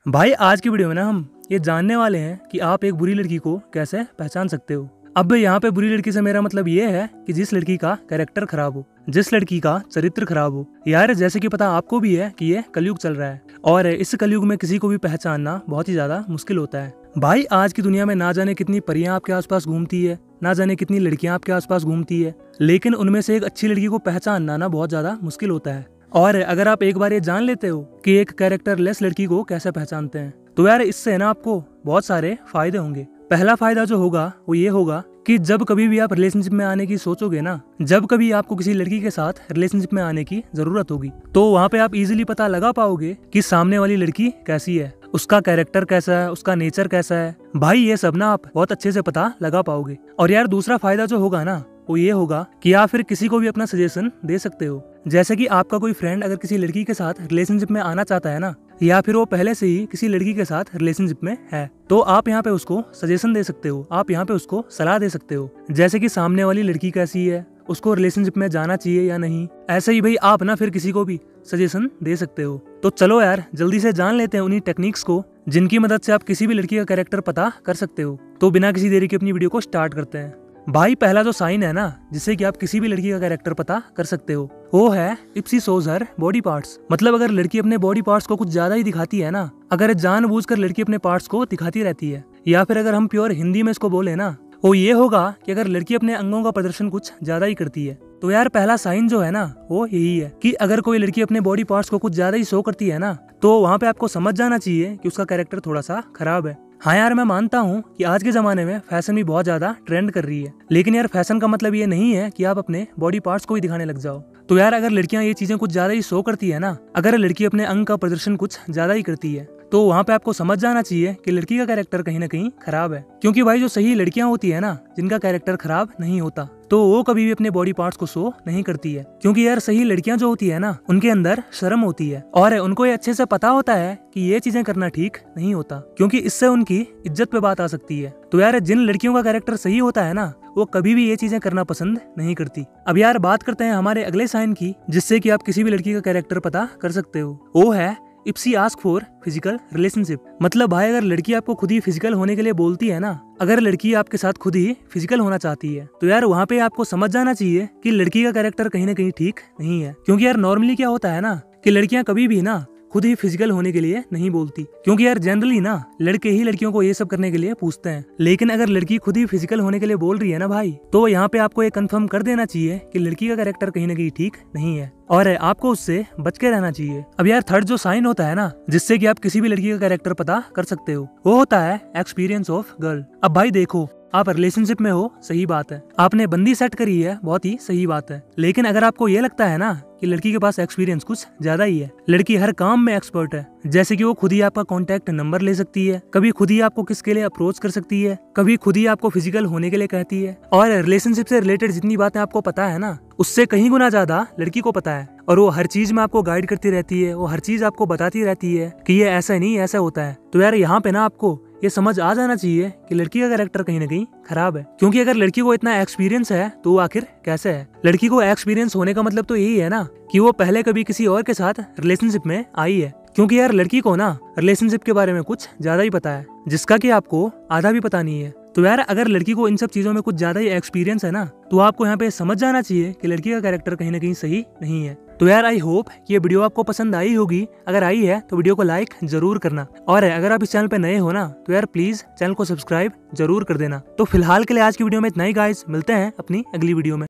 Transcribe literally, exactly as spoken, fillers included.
भाई आज की वीडियो में ना हम ये जानने वाले हैं कि आप एक बुरी लड़की को कैसे पहचान सकते हो। अब यहाँ पे बुरी लड़की से मेरा मतलब ये है कि जिस लड़की का कैरेक्टर खराब हो, जिस लड़की का चरित्र खराब हो। यार जैसे कि पता आपको भी है कि ये कलयुग चल रहा है और इस कलयुग में किसी को भी पहचानना बहुत ही ज्यादा मुश्किल होता है। भाई आज की दुनिया में ना जाने कितनी परियां आपके आसपास घूमती है, ना जाने कितनी लड़कियां आपके आसपास घूमती है, लेकिन उनमें से एक अच्छी लड़की को पहचानना ना बहुत ज्यादा मुश्किल होता है। और अगर आप एक बार ये जान लेते हो कि एक कैरेक्टर लेस लड़की को कैसे पहचानते हैं, तो यार इससे ना आपको बहुत सारे फायदे होंगे। पहला फायदा जो होगा वो ये होगा कि जब कभी भी आप रिलेशनशिप में आने की सोचोगे ना, जब कभी आपको किसी लड़की के साथ रिलेशनशिप में आने की जरूरत होगी, तो वहाँ पे आप इजीली पता लगा पाओगे कि सामने वाली लड़की कैसी है, उसका कैरेक्टर कैसा है, उसका नेचर कैसा है। भाई ये सब ना आप बहुत अच्छे से पता लगा पाओगे। और यार दूसरा फायदा जो होगा ना वो ये होगा कि आप फिर किसी को भी अपना सजेशन दे सकते हो। जैसे कि आपका कोई फ्रेंड अगर किसी लड़की के साथ रिलेशनशिप में आना चाहता है ना, या फिर वो पहले से ही किसी लड़की के साथ रिलेशनशिप में है, तो आप यहाँ पे उसको सजेशन दे सकते हो, आप यहाँ पे उसको सलाह दे सकते हो। जैसे कि सामने वाली लड़की कैसी है, उसको रिलेशनशिप में जाना चाहिए या नहीं। ऐसे ही भाई आप ना फिर किसी को भी सजेशन दे सकते हो। तो चलो यार जल्दी से जान लेते हैं उन्हीं टेक्निक्स को जिनकी मदद से आप किसी भी लड़की का कैरेक्टर पता कर सकते हो। तो बिना किसी देरी के अपनी वीडियो को स्टार्ट करते हैं। भाई पहला जो साइन है ना जिससे कि आप किसी भी लड़की का कैरेक्टर पता कर सकते हो, वो है if she shows her body parts. मतलब अगर लड़की अपने बॉडी पार्ट्स को कुछ ज्यादा ही दिखाती है ना, अगर जानबूझकर लड़की अपने पार्ट्स को दिखाती रहती है, या फिर अगर हम प्योर हिंदी में इसको बोले ना, वो ये होगा कि अगर लड़की अपने अंगों का प्रदर्शन कुछ ज्यादा ही करती है। तो यार पहला साइन जो है ना वो यही है कि अगर कोई लड़की अपने बॉडी पार्ट्स को कुछ ज्यादा ही शो करती है ना, तो वहाँ पे आपको समझ जाना चाहिए कि उसका कैरेक्टर थोड़ा सा खराब है। हाँ यार मैं मानता हूँ कि आज के जमाने में फैशन भी बहुत ज्यादा ट्रेंड कर रही है, लेकिन यार फैशन का मतलब ये नहीं है कि आप अपने बॉडी पार्ट्स को ही दिखाने लग जाओ। तो यार अगर लड़कियां ये चीजें कुछ ज्यादा ही शो करती है ना, अगर लड़की अपने अंग का प्रदर्शन कुछ ज्यादा ही करती है, तो वहाँ पे आपको समझ जाना चाहिए कि लड़की का कैरेक्टर कहीं ना कहीं खराब है। क्योंकि भाई जो सही लड़कियां होती है ना, जिनका कैरेक्टर खराब नहीं होता, तो वो कभी भी अपने बॉडी पार्ट्स को शो नहीं करती है। क्योंकि यार सही लड़कियां जो होती है ना, उनके अंदर शर्म होती है और उनको ये अच्छे से पता होता है कि ये चीजें करना ठीक नहीं होता, क्योंकि इससे उनकी इज्जत पे बात आ सकती है। तो यार जिन लड़कियों का कैरेक्टर सही होता है ना, वो कभी भी ये चीजें करना पसंद नहीं करती। अब यार बात करते हैं हमारे अगले साइन की, जिससे कि आप किसी भी लड़की का कैरेक्टर पता कर सकते हो। वो है if she ask for physical relationship. मतलब भाई अगर लड़की आपको खुद ही फिजिकल होने के लिए बोलती है ना, अगर लड़की आपके साथ खुद ही फिजिकल होना चाहती है, तो यार वहाँ पे आपको समझ जाना चाहिए कि लड़की का कैरेक्टर कहीं ना कहीं ठीक नहीं है। क्योंकि यार नॉर्मली क्या होता है ना कि लड़कियां कभी भी ना खुद ही फिजिकल होने के लिए नहीं बोलती, क्योंकि यार जनरली ना लड़के ही लड़कियों को ये सब करने के लिए पूछते हैं। लेकिन अगर लड़की खुद ही फिजिकल होने के लिए बोल रही है ना भाई, तो यहाँ पे आपको ये कंफर्म कर देना चाहिए कि लड़की का कैरेक्टर कहीं ना कहीं ठीक नहीं है और आपको उससे बच के रहना चाहिए। अब यार थर्ड जो साइन होता है ना जिससे कि आप किसी भी लड़की का कैरेक्टर पता कर सकते हो, वो होता है एक्सपीरियंस ऑफ गर्ल। अब भाई देखो, आप रिलेशनशिप में हो, सही बात है, आपने बंदी सेट करी है, बहुत ही सही बात है। लेकिन अगर आपको ये लगता है ना कि लड़की के पास एक्सपीरियंस कुछ ज्यादा ही है, लड़की हर काम में एक्सपर्ट है, जैसे कि वो खुद ही आपका कॉन्टेक्ट नंबर ले सकती है, कभी खुद ही आपको किसके लिए अप्रोच कर सकती है, कभी खुद ही आपको फिजिकल होने के लिए कहती है, और रिलेशनशिप से रिलेटेड जितनी बातें आपको पता है ना, उससे कहीं गुना ज्यादा लड़की को पता है, और वो हर चीज में आपको गाइड करती रहती है, वो हर चीज आपको बताती रहती है कि ये ऐसा नहीं ऐसा होता है। तो यार यहाँ पे ना आपको ये समझ आ जाना चाहिए कि लड़की का कैरेक्टर कहीं ना कहीं खराब है। क्योंकि अगर लड़की को इतना एक्सपीरियंस है तो वो आखिर कैसे है। लड़की को एक्सपीरियंस होने का मतलब तो यही है ना कि वो पहले कभी किसी और के साथ रिलेशनशिप में आई है। क्योंकि यार लड़की को ना रिलेशनशिप के बारे में कुछ ज्यादा ही पता है, जिसका कि आपको आधा भी पता नहीं है। तो यार अगर लड़की को इन सब चीजों में कुछ ज्यादा ही एक्सपीरियंस है ना, तो आपको यहाँ पे समझ जाना चाहिए कि लड़की का कैरेक्टर कहीं ना कहीं सही नहीं है। तो यार आई होप ये वीडियो आपको पसंद आई होगी। अगर आई है तो वीडियो को लाइक जरूर करना, और अगर आप इस चैनल पे नए हो ना, तो यार प्लीज चैनल को सब्सक्राइब जरूर कर देना। तो फिलहाल के लिए आज की वीडियो में इतना ही गाइस, मिलते हैं अपनी अगली वीडियो में।